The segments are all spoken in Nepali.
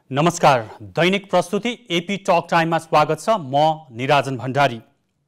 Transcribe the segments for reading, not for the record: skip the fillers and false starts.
नमस्कार, दैनिक प्रस्तुति एपी टक टाइममा स्वागत छ। म निराजन भण्डारी।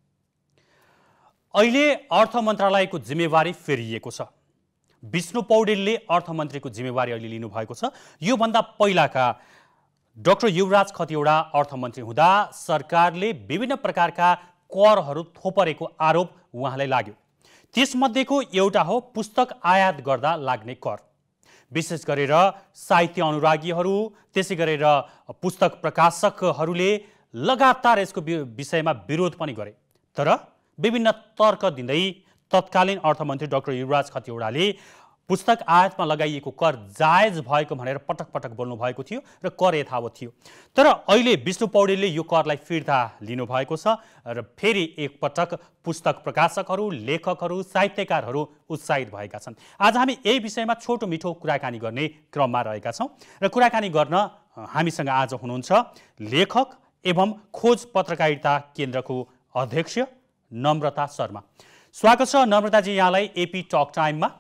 अहिले अर्थ मन्त्रालयको जिम्मेवारी फेरिएको छ। विष्णु पौडेलले अर्थमन्त्रीको जिम्मेवारी अहिले लिनुभएको छ। यो भन्दा पहिलाका डाक्टर युवराज खतिवडा अर्थमन्त्री हुँदा सरकारले विभिन्न प्रकारका करहरू थोपरेको आरोप उहाँलाई लाग्यो। त्यसमध्येको एउटा हो पुस्तक आयात गर्दा लाग्ने कर। विशेष गरेर साहित्य अनुरागीहरू, त्यसै गरेर पुस्तक प्रकाशकहरूले लगातार यसको विषयमा विरोध पनि गरे। तर विभिन्न तर्क दिँदै तत्कालीन अर्थमन्त्री डाक्टर युवराज खतिवडाले पुस्तक आयातमा लगाइएको कर जायज भएको भनेर पटक पटक बोल्नु भएको थियो र कर यथावत थियो। तर अहिले विष्णु पौडेलले यो करलाई फिर्ता लिनुभएको छ र फेरि एकपटक पुस्तक प्रकाशकहरू, लेखकहरू, साहित्यकारहरू उत्साहित भएका छन्। आज हामी यही विषयमा छोटो मिठो कुराकानी गर्ने क्रममा रहेका छौँ र कुराकानी गर्न हामीसँग आज हुनुहुन्छ लेखक एवं खोज पत्रकारिता केन्द्रको अध्यक्ष नम्रता शर्मा। स्वागत छ नम्रताजी यहाँलाई एपी टक टाइममा।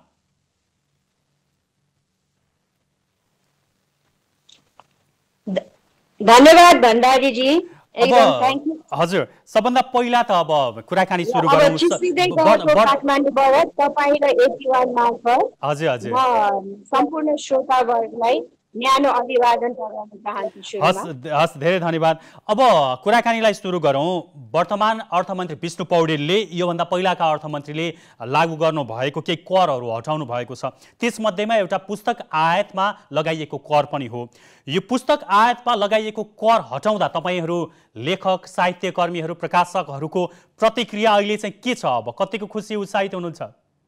धन्यवाद भण्डारीजी, एकदम थ्याङ्क यू। हजुर, सबभन्दा पहिला त अब कुराकानी सुरु गरौँ। काठमाडौँबाट तपाईँ र एपी1 मार्फत हजुर हजुर सम्पूर्ण श्रोतावर्गलाई न्यानो अभिवादन गर्न चाहन्छु। हस्, धेरै धन्यवाद। अब कुराकानीलाई सुरु गरौँ। वर्तमान अर्थमन्त्री विष्णु पौडेलले योभन्दा पहिलाका अर्थमन्त्रीले लागू गर्नु भएको केही करहरू हटाउनु भएको छ। त्यसमध्येमा एउटा पुस्तक आयातमा लगाइएको कर पनि हो। यो पुस्तक आयातमा लगाइएको कर हटाउँदा तपाईँहरू लेखक, साहित्यकर्मीहरू, प्रकाशकहरूको प्रतिक्रिया अहिले चाहिँ के छ? अब कतिको खुसी उत्साहित हुनुहुन्छ?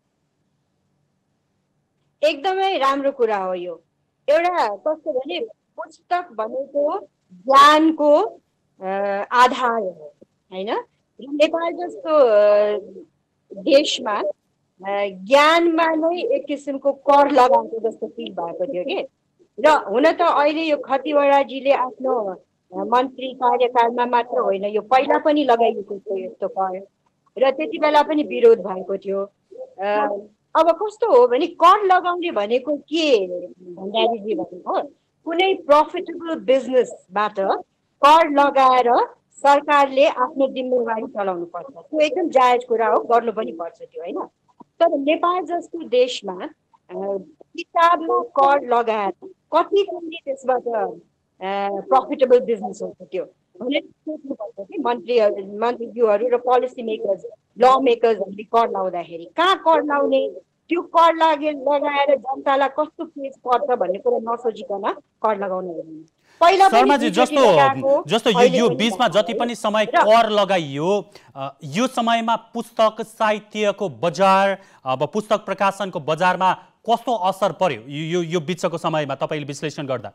एकदमै राम्रो कुरा हो यो। एउटा कस्तो भने पुस्तक भनेको ज्ञानको आधार हो, हैन? नेपाल जस्तो देशमा ज्ञानमा नै एक किसिमको कर लगाएको जस्तो फिल भएको थियो कि। र हुन त अहिले यो खतिवडाजीले आफ्नो मन्त्री कार्यकालमा मात्र होइन, यो पहिला पनि लगाइएको थियो यस्तो कर, र त्यति बेला पनि विरोध भएको थियो। अब कस्तो हो भने कर लगाउने भनेको के भण्डारीजी भनेको कुनै प्रफिटेबल बिजनेसबाट कर लगाएर सरकारले आफ्नो जिम्मेवारी चलाउनु पर्छ। त्यो एकदम जायज कुरा हो, गर्नु पनि पर्छ त्यो, होइन? तर नेपाल जस्तो देशमा किताबमा कर लगाएर कति पनि त्यसबाट प्रफिटेबल बिजनेस हुन्छ त्यो भनेर सोच्नुपर्छ कि मन्त्रीज्यूहरू र पोलिसी मेकर्स, ल मेकर्सहरूले कर लाउँदाखेरि कहाँ कर लाउने, त्यो कर लगाएर जनतालाई कस्तो पेस पर्छ भन्ने कुरा नसोचिकन कर लगाउनु हुँदैन। पहिला शर्माजी, जस्तो यो बीचमा जति पनि समय कर लगाइयो, यो समयमा पुस्तक साहित्यको बजार, अब पुस्तक प्रकाशनको बजारमा कस्तो असर पर्यो यो बीचको समयमा तपाईँले विश्लेषण गर्दा?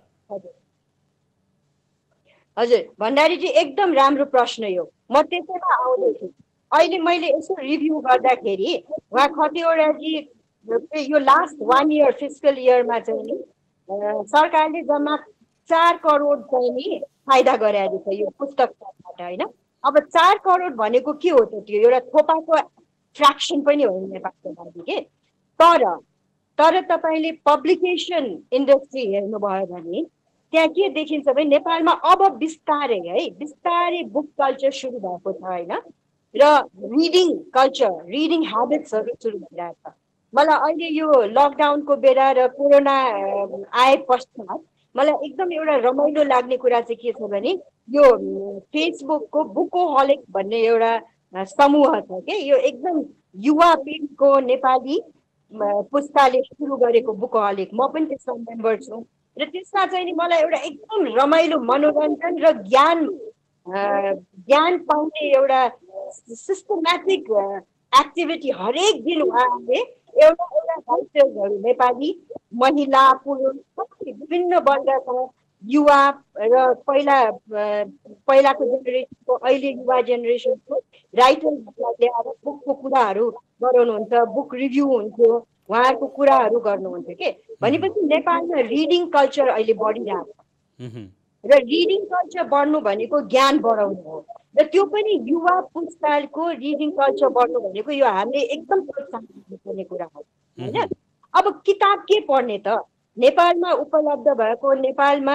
हजुर भण्डारीजी, एकदम राम्रो प्रश्न यो। म त्यसैमा आउँदैछु। अहिले मैले यसो रिभ्यू गर्दाखेरि उहाँ खतिवडाजी यो लास्ट 1 इयर फिस्कल इयरमा चाहिँ नि सरकारले जम्मा 4 करोड चाहिँ नि फाइदा गराएको छ यो पुस्तकबाट, होइन? अब 4 करोड भनेको के हो त? त्यो एउटा थोपाको फ्र्याक्सन पनि हो नेपालको लागि के। तर तपाईँले पब्लिकेसन इन्डस्ट्री हेर्नुभयो भने त्यहाँ के देखिन्छ भने नेपालमा अब बिस्तारै बुक कल्चर सुरु भएको छ, होइन? र रिडिङ कल्चर, रिडिङ ह्याबिट्सहरू सुरु भइरहेको छ। मलाई अहिले यो लकडाउनको बेला र कोरोना आए पश्चात मलाई एकदम एउटा रमाइलो लाग्ने कुरा चाहिँ के छ भने यो फेसबुकको बुकोहलिक भन्ने एउटा समूह छ के। यो एकदम युवा पिँढीको नेपाली पुस्ताले सुरु गरेको बुकोहलिक, म पनि त्यसमा मेम्बर छु। र त्यसमा चाहिँ नि मलाई एउटा एकदम रमाइलो मनोरञ्जन र ज्ञान पाउने एउटा सिस्टमेटिक एक्टिभिटी हरेक दिन उहाँले एउटा राइटर्सहरू, नेपाली महिला पुरुष विभिन्न वर्गका युवा र पहिलाको जेनेरेसनको अहिले युवा जेनेरेसनको राइटर्सहरूलाई ल्याएर बुकको कुराहरू गराउनुहुन्छ, बुक रिभ्यू हुन्थ्यो, उहाँहरूको कुराहरू गर्नुहुन्थ्यो के। भनेपछि नेपालमा रिडिङ कल्चर अहिले बढिरहेको छ र रिडिङ कल्चर बढ्नु भनेको ज्ञान बढाउनु हो, र त्यो पनि युवा पुस्ताको रिडिङ कल्चर बढ्नु भनेको यो हामीले एकदम प्रोत्साहन दिनुपर्ने कुरा हो, होइन? अब किताब के पढ्ने त? नेपालमा उपलब्ध भएको, नेपालमा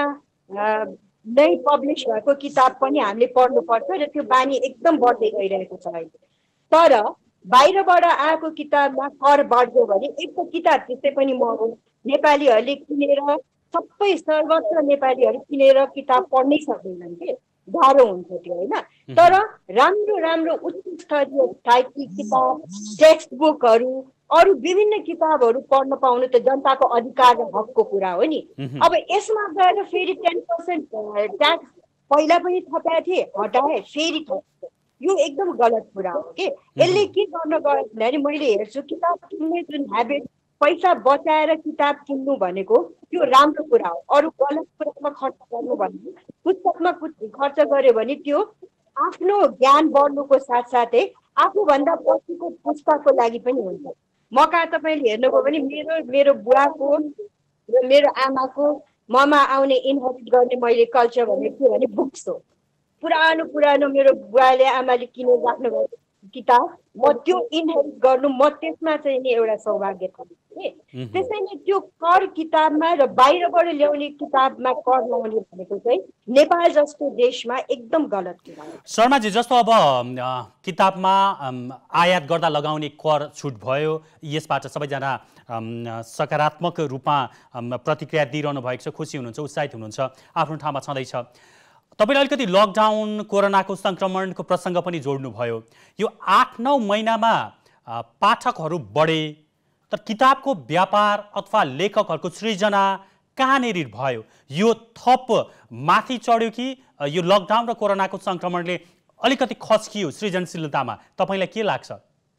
नै पब्लिस भएको किताब पनि हामीले पढ्नुपर्छ र त्यो बानी एकदम बढ्दै गइरहेको छ अहिले। तर बाहिरबाट आएको किताबमा कर बढ्यो भने एक त किताब त्यसै पनि महँगो, नेपालीहरूले किनेर सबै सर्वत्र नेपालीहरू किनेर किताब पढ्नै सक्दैनन् के, गाह्रो हुन्छ त्यो होइन। तर राम्रो राम्रो उच्च स्तरीय टाइपकी किताब, टेक्स्ट बुकहरू, अरू विभिन्न किताबहरू पढ्न पाउनु त जनताको अधिकार र हकको कुरा हो नि। अब यसमा गएर फेरि 10% ट्याक्स पहिला पनि थपाएको थिए, हटाए, फेरि थप्छ, यो एकदम गलत कुरा हो कि। यसले के गर्न गयो भने मैले हेर्छु किताब किन्ने जुन ह्याबिट, पैसा बचाएर किताब किन्नु भनेको त्यो राम्रो कुरा हो। अरू गलत कुरामा खर्च गर्नु भने, पुस्तकमा खर्च गर्यो भने त्यो आफ्नो ज्ञान बढ्नुको साथसाथै आफूभन्दा पछिको पुस्ताको लागि पनि हुन्छ। म कहाँ तपाईँले हेर्नुभयो भने मेरो बुवाको र मेरो आमाको ममा आउने इन्हेरिट गर्ने मैले कल्चर भनेको के भने बुक्स हो। पुरानो मेरो बुवाले आमाले किनेर राख्नुभएको किताब, म त्यो इन्हेरिट गर्नु, म त्यसमा चाहिँ नि एउटा सौभाग्य थिएँ। त्यसैले त्यो कर किताबमा र बाहिरबाट ल्याउने किताबमा कर लगाउने भनेको चाहिँ नेपाल जस्तो देशमा एकदम गलत कुरा हो। शर्माजी, जस्तो अब किताबमा आयात गर्दा लगाउने कर छुट भयो, यसबाट सबैजना सकारात्मक रूपमा प्रतिक्रिया दिइरहनु भएको छ, खुसी हुनुहुन्छ, उत्साहित हुनुहुन्छ, आफ्नो ठाउँमा छँदैछ। तपाईँले अलिकति लकडाउन, कोरोनाको सङ्क्रमणको प्रसङ्ग पनि जोड्नुभयो। यो 8-9 महिनामा पाठकहरू बढे, तर किताबको व्यापार अथवा लेखकहरूको सृजना कहाँनिर भयो? यो थप माथि चढ्यो कि यो लकडाउन र कोरोनाको सङ्क्रमणले अलिकति खस्कियो सृजनशीलतामा? तपाईँलाई के लाग्छ?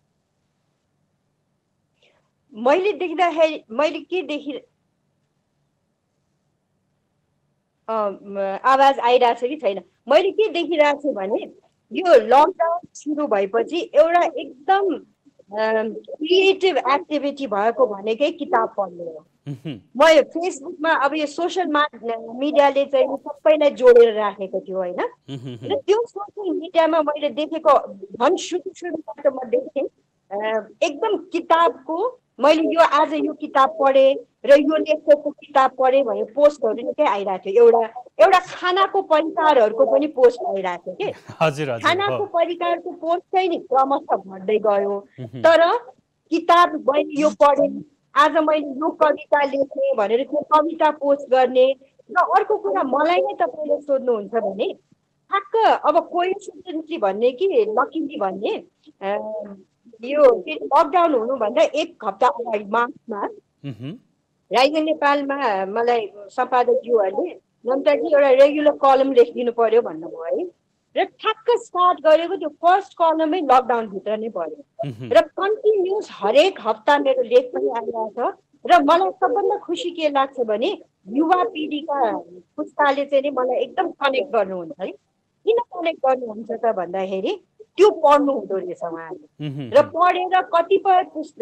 मैले देख्दाखेरि मैले के देखि आवाज आइरहेको छ कि छैन? मैले के देखिरहेको छु भने यो लकडाउन सुरु भएपछि एउटा एकदम क्रिएटिभ एक्टिभिटी भएको भनेकै किताब पढ्नु हो। म यो फेसबुकमा अब यो सोसियल मिडियाले चाहिँ सबैलाई जोडेर राखेको थियो होइन, र त्यो सोसियल मिडियामा मैले देखेको झन् सुरुबाट म देखेँ एकदम किताबको, मैले यो आज यो किताब पढेँ र यो लेखकको किताब पढेँ भने पोस्टहरू निकै आइरहेको थियो। एउटा खानाको परिकारहरूको पनि पोस्ट आइरहेको थियो कि, खानाको परिकारको पोस्ट चाहिँ नि क्रमशः घट्दै गयो। तर किताब मैले यो पढेँ, आज मैले यो कविता लेखेँ भनेर त्यो कविता पोस्ट गर्ने। र अर्को कुरा मलाई नै तपाईँले सोध्नुहुन्छ भने ठ्याक्क अब कोइन्सिडेन्टली भन्ने कि लकिली भन्ने, यो लकडाउन हुनुभन्दा 1 हप्ता अगाडि मार्चमा राइजन नेपालमा मलाई सम्पादकज्यूहरूले नम्ताजी एउटा रेगुलर कलम लेखिदिनु पर्यो भन्नुभयो है, र ठ्याक्क स्टार्ट गरेको त्यो फर्स्ट कलमै लकडाउनभित्र नै पर्यो र कन्टिन्युस हरेक हप्ता मेरो लेख पनि आइरहेको छ। र मलाई सबभन्दा खुसी के लाग्छ भने युवा पिँढीका पुस्ताले चाहिँ नि मलाई एकदम कनेक्ट गर्नुहुन्छ है। किन कनेक्ट गर्नुहुन्छ त भन्दाखेरि त्यो पढ्नु हुँदो रहेछ उहाँले, र पढेर कतिपय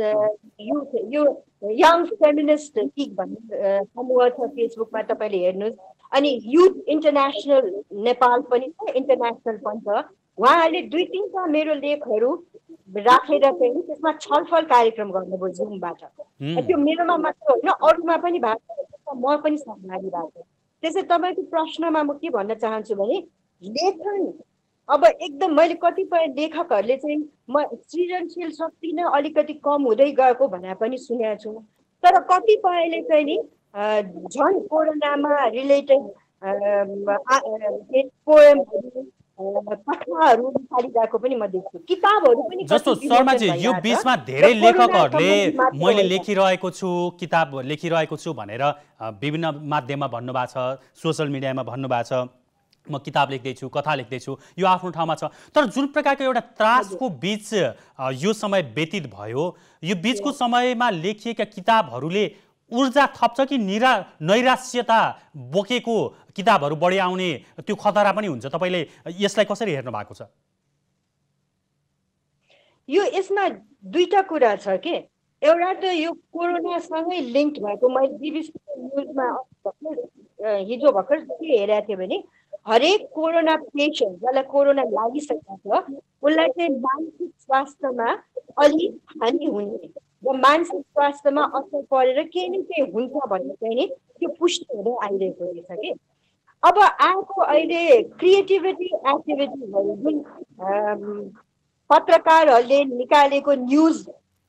यो यङ फेमिनिस्ट लिग भन्ने समूह छ फेसबुकमा, तपाईँले हेर्नुहोस्। अनि युथ इन्टरनेसनल नेपाल पनि छ, इन्टरनेसनल पनि छ। उहाँहरूले 2-3टा मेरो लेखहरू राखेर चाहिँ त्यसमा छलफल कार्यक्रम गर्नुभयो जुमबाट। त्यो मेरोमा मात्र होइन, अरूमा पनि भएको छ, म पनि सहभागी भएको छु। त्यसै तपाईँको प्रश्नमा म के भन्न चाहन्छु भने लेखन अब एकदम मैले कतिपय लेखकहरूले चाहिँ म सृजनशील शक्ति नै अलिकति कम हुँदै गएको भनेर पनि सुनेको छु। तर कतिपयले चाहिँ नि झन् कोरोनामा रिलेटेड पोएमहरू, कथाहरू निकालिरहेको पनि म देख्छु, किताबहरू पनि। जस्तो शर्माजी, यो बीचमा धेरै लेखकहरूले मैले लेखिरहेको छु, किताब लेखिरहेको छु भनेर विभिन्न माध्यममा भन्नुभएको छ, सोसियल मिडियामा भन्नुभएको छ, म किताब लेख्दैछु, कथा लेख्दैछु, यो आफ्नो ठाउँमा छ। तर जुन प्रकारको एउटा त्रासको बीच यो समय व्यतीत भयो, यो बीचको समयमा लेखिएका किताबहरूले ऊर्जा थप्छ कि नैराश्यता बोकेको किताबहरू बढी आउने त्यो खतरा पनि हुन्छ? तपाईँले यसलाई कसरी हेर्नु भएको छ? यसमा दुईटा कुरा छ के। एउटा त यो कोरोनासँगै लिङ्क भएको, मैले बिबिसी न्युजमा हिजो भर्खर के हेरेको थिएँ भने हरेक कोरोना पेसेन्ट जसलाई कोरोना लागिसकेको छ उसलाई चाहिँ मानसिक स्वास्थ्यमा अलिक हानि हुने र मानसिक स्वास्थ्यमा असर परेर केही न केही हुन्छ भन्ने चाहिँ नि त्यो पुष्टि हुँदै आइरहेको रहेछ कि। अब आएको अहिले क्रिएटिभिटी एक्टिभिटिजहरू जुन पत्रकारहरूले निकालेको न्युज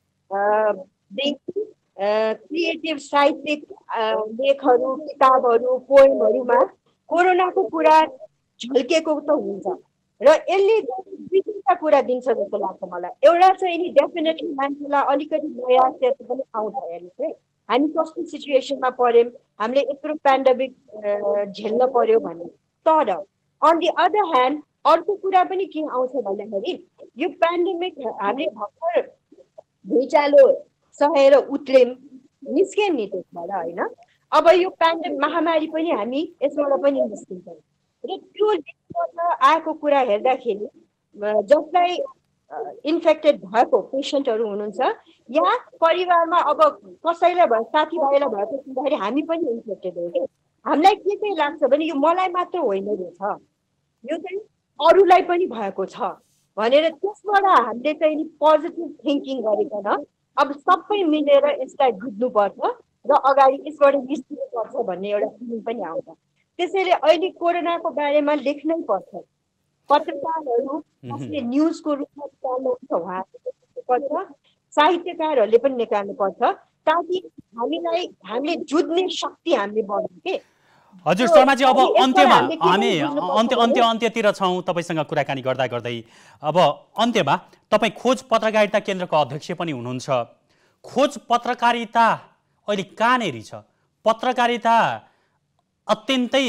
क्रिएटिभ साहित्यिक लेखहरू, किताबहरू, पोएमहरूमा कोरोनाको कुरा झल्केको त हुन्छ र यसले दुई तिनवटा कुरा दिन्छ जस्तो लाग्छ मलाई। एउटा चाहिँ नि डेफिनेटली मान्छेलाई अलिकति नयाँ चेतना पनि आउँछ हेर्नुहोस् है, हामी कस्तो सिचुएसनमा पर्यौँ, हामीले यत्रो पेन्डेमिक झेल्न पर्यो भन्ने। तर अन दि अदर ह्यान्ड अर्को कुरा पनि के आउँछ भन्दाखेरि यो पेन्डेमिक हामीले भर्खर भुइँचालो सहेर उत्रेम निस्क्यौँ नि त्यसबाट होइन। अब यो पेन्डेमिक महामारी पनि हामी यसबाट पनि निस्किन्छौँ र त्यो आएको कुरा हेर्दाखेरि जसलाई इन्फेक्टेड भएको पेसेन्टहरू हुनुहुन्छ या परिवारमा अब कसैलाई भयो, साथीभाइलाई भएको सुन्दाखेरि हामी पनि इन्फेक्टेड हो कि हामीलाई के चाहिँ लाग्छ भने यो मलाई मात्र होइन रहेछ, यो चाहिँ अरूलाई पनि भएको छ भनेर त्यसबाट हामीले चाहिँ नि पोजिटिभ थिङ्किङ गरिकन अब सबै मिलेर यसलाई बुझ्नुपर्छ र अगाडि यसबाट निस्किनुपर्छ भन्ने एउटा फिलिङ पनि आउँछ। त्यसैले अहिले कोरोनाको बारेमा लेख्नै पर्छ, पत्रकारहरू जसले न्युजको रूपमा निकाल्नुहुन्छ उहाँहरूले पर्छ, साहित्यकारहरूले पनि निकाल्नुपर्छ ताकि हामीले जुझ्ने शक्ति हामीले बढ्छ के। हजुर शर्माजी, अब अन्त्यमा हामी अन्त्यतिर छौँ तपाईँसँग कुराकानी गर्दा गर्दै। अब अन्त्यमा तपाईँ खोज पत्रकारिता केन्द्रको अध्यक्ष पनि हुनुहुन्छ। खोज पत्रकारिता अहिले कहाँनेरि छ? पत्रकारिता अत्यन्तै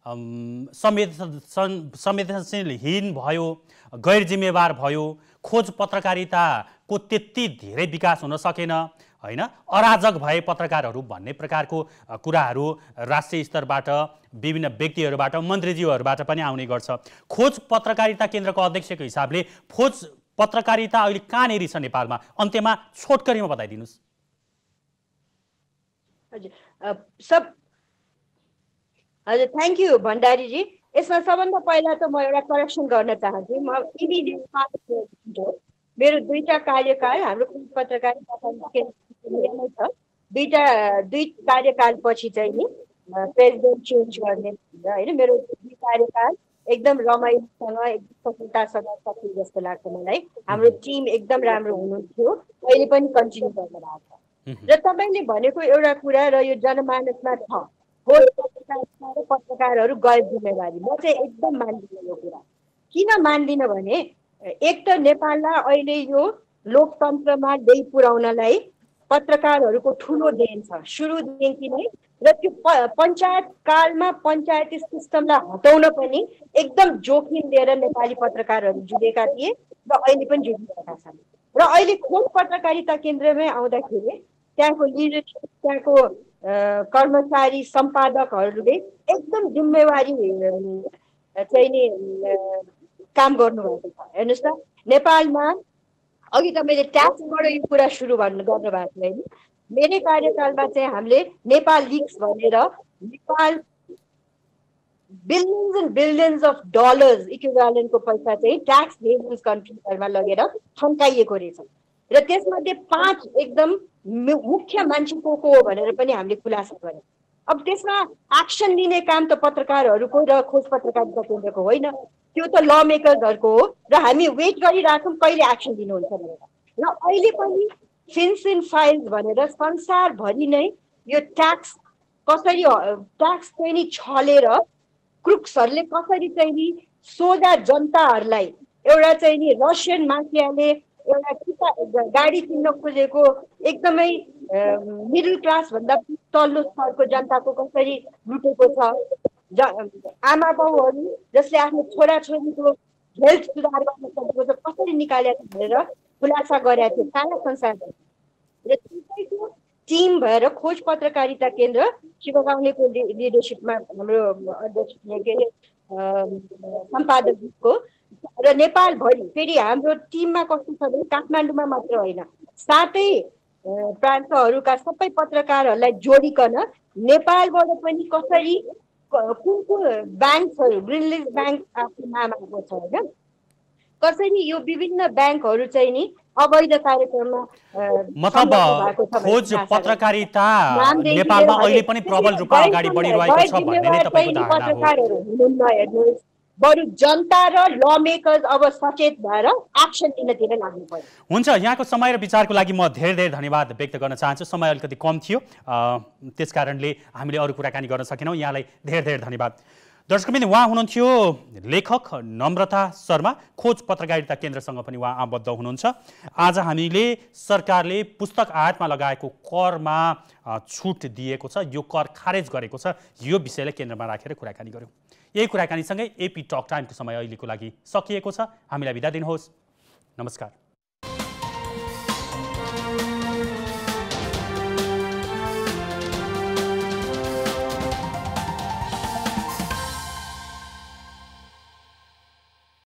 संवेदनशीलहीन भयो, गैर जिम्मेवार भयो, खोज पत्रकारिताको त्यति धेरै विकास हुन सकेन होइन, अराजक भए पत्रकारहरू भन्ने प्रकारको कुराहरू राष्ट्रिय स्तरबाट विभिन्न व्यक्तिहरूबाट मन्त्रीज्यूहरूबाट पनि आउने गर्छ। खोज पत्रकारिता केन्द्रको अध्यक्षको हिसाबले खोज पत्रकारिता अहिले कहाँनेरि छ नेपालमा? अन्त्यमा छोटकरीमा बताइदिनुहोस्। हजुर थ्याङ्क यू भण्डारीजी। यसमा सबभन्दा पहिला त म एउटा करेक्सन गर्न चाहन्छु। म इमिडिएट मेरो दुईटा कार्यकाल हाम्रो पत्रकारिता केन्द्रमा छ, दुई कार्यकालपछि चाहिँ नि प्रेसिडेन्ट चेन्ज गर्ने होइन। मेरो दुई कार्यकाल एकदम रमाइलोसँग एकदम सफलतासँग सकियो जस्तो लाग्छ मलाई। हाम्रो टिम एकदम राम्रो हुनुहुन्थ्यो, अहिले पनि कन्टिन्यू गर्न भएको छ। र तपाईँले भनेको एउटा कुरा र यो जनमानसमा छ पत्रकारहरू गैर जिम्मेवारी, म चाहिँ एकदम मान्दिनँ यो कुरा। किन मान्दिनँ भने एक त नेपाललाई अहिले यो लोकतन्त्रमा ल्याइ पुर्याउनलाई पत्रकारहरूको ठुलो देन छ सुरुदेखि नै, र त्यो पञ्चायत कालमा पञ्चायती सिस्टमलाई हटाउन पनि एकदम जोखिम लिएर नेपाली पत्रकारहरू जुटेका थिए र अहिले पनि जुटिरहेका छन्। र अहिले खोज पत्रकारिता केन्द्रमै आउँदाखेरि त्यहाँको लिडरसिप, त्यहाँको कर्मचारी सम्पादकहरूले एकदम जिम्मेवारी चाहिँ नि काम गर्नुभएको छ। हेर्नुहोस् त नेपालमा अघि तपाईँले ट्याक्सबाट यो कुरा सुरु गर्नुभएको थियो होइन, मेरै कार्यकालमा चाहिँ हामीले नेपाल लिक्स भनेर Nepal billions and billions of dollars इक्विभ्यालेन्टको पैसा चाहिँ ट्याक्स हेभन्स कन्ट्रीहरूमा लगेर थन्काइएको रहेछ र त्यसमध्ये 5 एकदम मुख्य मान्छे को हो भनेर पनि हामीले खुलासा गर्यौँ। अब त्यसमा एक्सन लिने काम त पत्रकारहरूको र खोज पत्रकारिता केन्द्रको होइन, त्यो त ल मेकर्सहरूको हो र हामी वेट गरिरहेछौँ कहिले एक्सन दिनुहुन्छ भनेर। र अहिले पनि फिन्सिन फाइल्स भनेर संसारभरि नै यो ट्याक्स कसरी ट्याक्स चाहिँ नि छलेर क्रुक्सहरूले कसरी चाहिँ नि सोझा जनताहरूलाई एउटा चाहिँ नि रसियन माफियाले एउटा गाडी किन्न खोजेको एकदमै मिडल क्लास भन्दा तल्लो स्तरको जनताको कसरी लुटेको छ, आमा बाउहरू जसले आफ्नो छोराछोरीको हेल्थ सुधार गर्न सकेको छ कसरी निकालेको भनेर खुलासा गरेका थियो सारा संसारमा। र त्यसैको टिम भएर खोज पत्रकारिता केन्द्र शिवगाउँलेको लिडरसिपमा हाम्रो अध्यक्ष के अरे सम्पादकको र नेपालभरि फेरि हाम्रो टिममा कस्तो छ भने काठमाडौँमा मात्र होइन 7 प्रान्तहरूका सबै पत्रकारहरूलाई जोडिकन नेपालबाट पनि कसरी कुन ब्याङ्कहरू ग्रिनलिज ब्याङ्क आफ्नो नाम आएको छ होइन, कसरी यो विभिन्न ब्याङ्कहरू चाहिँ नि अवैध कार्यक्रममा मतलब संलग्न भएको छ भन्ने खोज आशा पत्रकारिता नामदेखि नेपालमा लिएर अहिले पनि प्रबल रूपमा अगाडि बढिरहेको छ भन्ने नै तपाईँको धारणा हो। पत्रकारहरू हुनुहुन्न, हेर्नुहोस्, बरु जनता र ल मेकर्स अब सचेत भएर एक्सन लिनतिर लाग्नु पर्यो। हुन्छ, यहाँको समय र विचारको लागि म धेरै धेरै धन्यवाद व्यक्त गर्न चाहन्छु। समय अलिकति कम थियो, त्यस कारणले हामीले अरू कुराकानी गर्न सकेनौँ। यहाँलाई धेरै धेरै धन्यवाद। दर्शकबिन, उहाँ हुनुहुन्थ्यो लेखक नम्रता शर्मा, खोज पत्रकारिता केन्द्रसँग पनि उहाँ आबद्ध हुनुहुन्छ। आज हामीले सरकारले पुस्तक आयातमा लगाएको करमा छुट दिएको छ, यो कर खारेज गरेको छ, यो विषयलाई केन्द्रमा राखेर कुराकानी गऱ्यौँ। यही कुराकानीसँगै एपी टक टाइमको समय अहिलेको लागि सकिएको छ। हामीलाई बिदा दिनुहोस्। नमस्कार।